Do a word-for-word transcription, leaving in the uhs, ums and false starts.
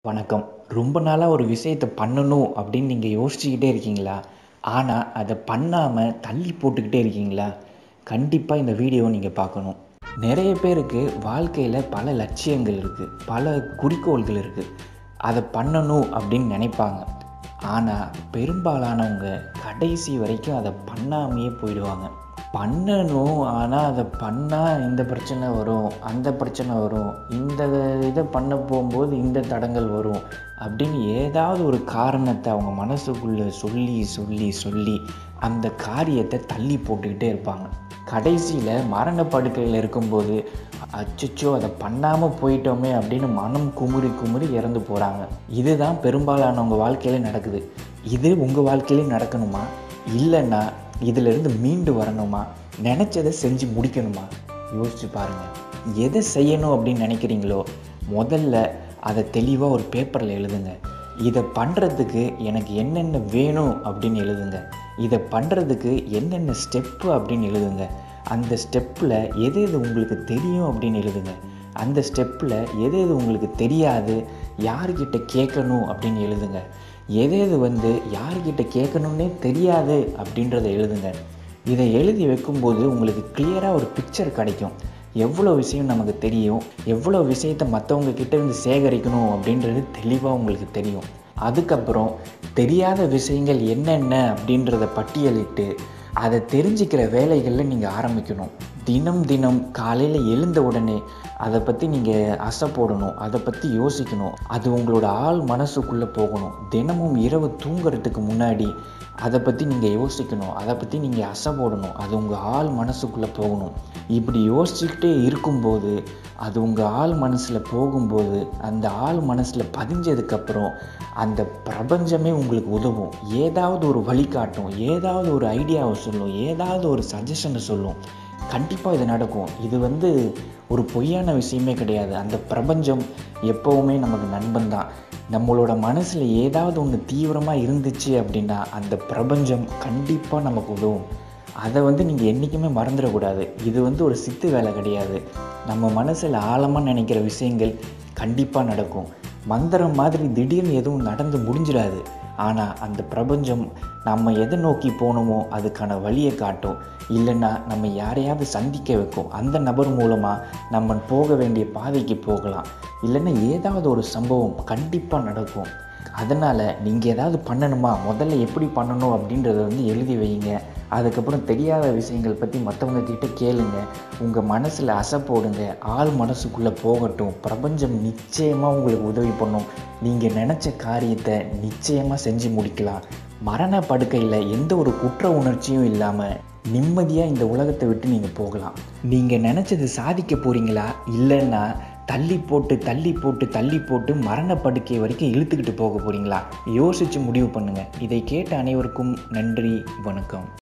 வணக்கம். ரொம்ப நாளா ஒரு விஷயத்த பண்ணணும் அப்படின்னு நீங்க யோசிச்சுக்கிட்டே இருக்கீங்களா? ஆனா, அத பண்ணாம தள்ளி போட்டுக்கிட்டே இருக்கீங்களா? கண்டிப்பா இந்த வீடியோவ நீங்க பார்க்கணும். நெறைய பேருக்கு வாழ்க்கையில பல லட்சியங்கள் இருக்கு. பல குறிக்கோள்கள் இருக்கு. அத பண்ணணும் அப்படின்னு நெனைப்பாங்க. ஆனா, பெரும்பாலானவங்க கடைசி வரைக்கும் அத பண்ணாமயே போயிடுவாங்க. பண்ணணும். ஆனா, அத பண்ணா இந்த பிரச்சனை வரும், அந்த பிரச்சனை வரும், இந்த இத பண்ண போம்போது இந்த தடங்கல் வரும் அப்படின்னு ஏதாவது ஒரு காரணத்த அவங்க மனசுக்குள்ள சொல்லி, சொல்லி, சொல்லி அந்த காரியத்த தள்ளி போட்டுக்கிட்டே இருப்பாங்க. கடைசியில மரண படுக்கையில இருக்கும்போது, அச்சச்சோ! அத பண்ணாம போயிட்டோமே அப்படின்னு மனம் குமுறி, குமுறி இறந்து போறாங்க. இதுதான் பெரும்பாலானவங்க வாழ்க்கையில நடக்குது. இது உங்க வாழ்க்கையிலயும் நடக்கணுமா? இல்லன்னா இதிலிருந்து மீண்டு வரணுமா? நெனச்சத செஞ்சு முடிக்கணுமா? யோசிச்சு பாருங்க. எத செய்யணும் அப்படின்னு நெனைக்கிறீங்களோ, முதல்ல அத தெளிவா ஒரு பேப்பர்ல எழுதுங்க. இத பண்றதுக்கு எனக்கு என்னென்ன வேணும் அப்படின்னு எழுதுங்க. இத பண்றதுக்கு என்னென்ன ஸ்டெப்பு அப்படின்னு எழுதுங்க. அந்த ஸ்டெப்பில் எது எது உங்களுக்கு தெரியும் அப்படின்னு எழுதுங்க. அந்த ஸ்டெப்பில் எது எது உங்களுக்கு தெரியாது, யார்கிட்ட கேட்கணும் அப்படின்னு எழுதுங்க. எது எது வந்து யார்கிட்ட கேட்கணுன்னே தெரியாது அப்படின்றத எழுதுங்க. இதை எழுதி வைக்கும்போது உங்களுக்கு கிளியராக ஒரு பிக்சர் கிடைக்கும். எவ்வளோ விஷயம் நமக்கு தெரியும், எவ்வளோ விஷயத்தை மற்றவங்க கிட்ட இருந்து சேகரிக்கணும் அப்படின்றது தெளிவாக உங்களுக்கு தெரியும். அதுக்கப்புறம் தெரியாத விஷயங்கள் என்னென்ன அப்படின்றத பட்டியலிட்டு அதை தெரிஞ்சுக்கிற வேலைகளில் நீங்கள் ஆரம்பிக்கணும். தினம் தினம் காலையில் எழுந்த உடனே அதை பற்றி நீங்கள் அசை போடணும், அதை பற்றி யோசிக்கணும். அது உங்களோட ஆள் மனசுக்குள்ளே போகணும். தினமும் இரவு தூங்குறதுக்கு முன்னாடி அதை பற்றி நீங்கள் யோசிக்கணும், அதை பற்றி நீங்கள் அசை போடணும். அது உங்கள் ஆள் மனசுக்குள்ளே போகணும். இப்படி யோசிச்சுக்கிட்டே இருக்கும்போது அது உங்கள் ஆள் மனசில் போகும்போது அந்த ஆள் மனசில் பதிஞ்சதுக்கப்புறம் அந்த பிரபஞ்சமே உங்களுக்கு உதவும். ஏதாவது ஒரு வழிகாட்டும், ஏதாவது ஒரு ஐடியாவை சொல்லும், ஏதாவது ஒரு சஜஷனை சொல்லும். கண்டிப்பாக இது நடக்கும். இது வந்து ஒரு பொய்யான விஷயமே கிடையாது. அந்த பிரபஞ்சம் எப்போவுமே நமக்கு நண்பன் தான். நம்மளோட மனசில் ஏதாவது ஒன்று தீவிரமாக இருந்துச்சு அப்படின்னா அந்த பிரபஞ்சம் கண்டிப்பாக நமக்கு உதவும். அதை வந்து நீங்கள் என்றைக்குமே மறந்துடக்கூடாது. இது வந்து ஒரு சித்து வேலை கிடையாது. நம்ம மனசில் ஆழமாக நினைக்கிற விஷயங்கள் கண்டிப்பாக நடக்கும். மந்திரம் மாதிரி திடீர்னு எதுவும் நடந்து முடிஞ்சிடாது. ஆனால் அந்த பிரபஞ்சம் நம்ம எதை நோக்கி போகணுமோ அதுக்கான வழியை காட்டும். இல்லைன்னா நம்ம யாரையாவது சந்திக்க வைக்கும். அந்த நபர் மூலமாக நம்ம போக வேண்டிய பாதைக்கு போகலாம். இல்லைன்னா ஏதாவது ஒரு சம்பவம் கண்டிப்பாக நடக்கும். அதனால் நீங்கள் ஏதாவது பண்ணணுமா, முதல்ல எப்படி பண்ணணும் அப்படின்றத வந்து எழுதி வைங்க. அதுக்கப்புறம் தெரியாத விஷயங்கள் பற்றி மற்றவங்க கிட்ட கேளுங்க. உங்கள் மனசில் அசை போடுங்க. ஆள் மனசுக்குள்ளே போகட்டும். பிரபஞ்சம் நிச்சயமாக உங்களுக்கு உதவி பண்ணும். நீங்கள் நினச்ச காரியத்தை நிச்சயமாக செஞ்சு முடிக்கலாம். மரண படுக்கையில் எந்த ஒரு குற்ற உணர்ச்சியும் இல்லாமல் நிம்மதியாக இந்த உலகத்தை விட்டு நீங்கள் போகலாம். நீங்கள் நினச்சது சாதிக்க போகிறீங்களா, இல்லைன்னா தள்ளி போட்டு தள்ளி போட்டு தள்ளி போட்டு மரண படுக்கை வரைக்கும் இழுத்துக்கிட்டு போக போகிறீங்களா? யோசித்து முடிவு பண்ணுங்கள். இதை கேட்ட அனைவருக்கும் நன்றி, வணக்கம்.